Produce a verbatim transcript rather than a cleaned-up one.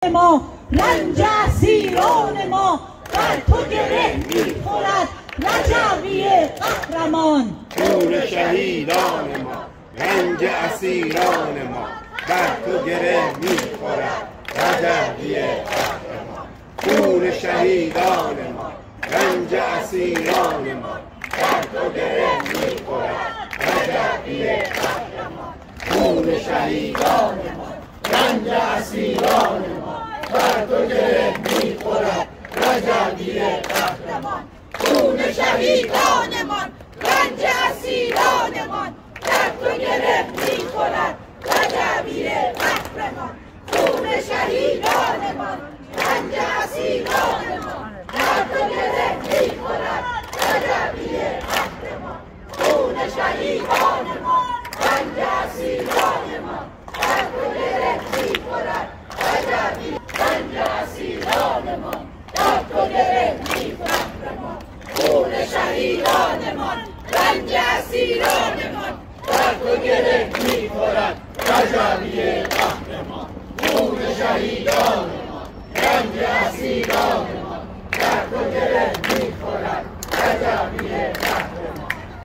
ما رنج اسیران ما بر تو گره میخورد رجوی قهرمان. خون شهیدان ما رنج اسیران ما بر تو گره میخورد رجوی قهرمان. خون شهیدان ما رنج اسیران ما بر تو گره میخورد رجوی قهرمان. خون شهیدان ما رنج اسیران ما بر تو گره میخورد رجوی قهرمان. خون شهیدانمان رنج اسیرانمان در تو گره میخورد رجوی قهرمان. خون شهیدانمان رنج اسیرانمان در تو گره میخورد رجوی قهرمان. خون شهیدانمان رنج اسیرانمان در تو گره میخورد رجوی رنج اسیرانمان در تو گره میخورد. خون شهیدانمان رنج اسیرانمان در تو گره میخورد رجوی قهرمان. خون شهیدانمان رنج اسیرانمان